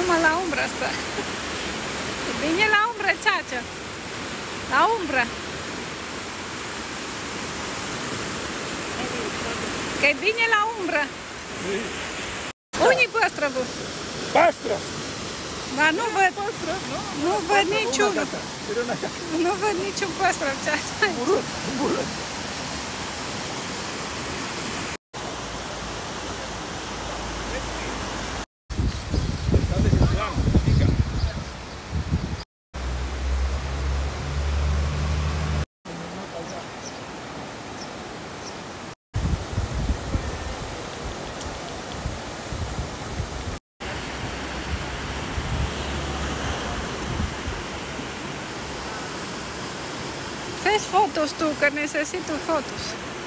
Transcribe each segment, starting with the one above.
numai la umbră stă. E bine la umbră, ceață. La umbră. Că e bine la umbră. Unii păstrăvul? Păstrăv! Dar nu văd. Nu văd niciun. Nu văd niciun păstrăv, ceață. Bură. Fez fotos tu, que necesito fotos.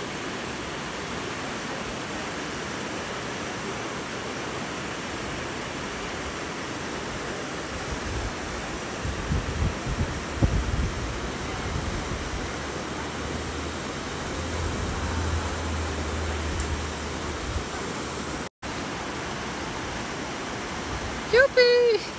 Yupi!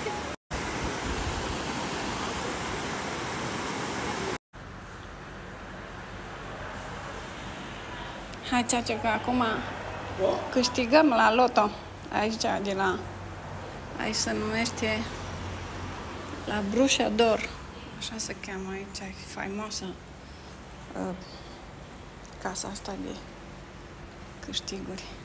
Hai, ceață, că acum câștigăm la loto. Aici, de la... Aici se numește la Brușa d'Or. Așa se cheamă aici, e faimoasă casa asta de câștiguri.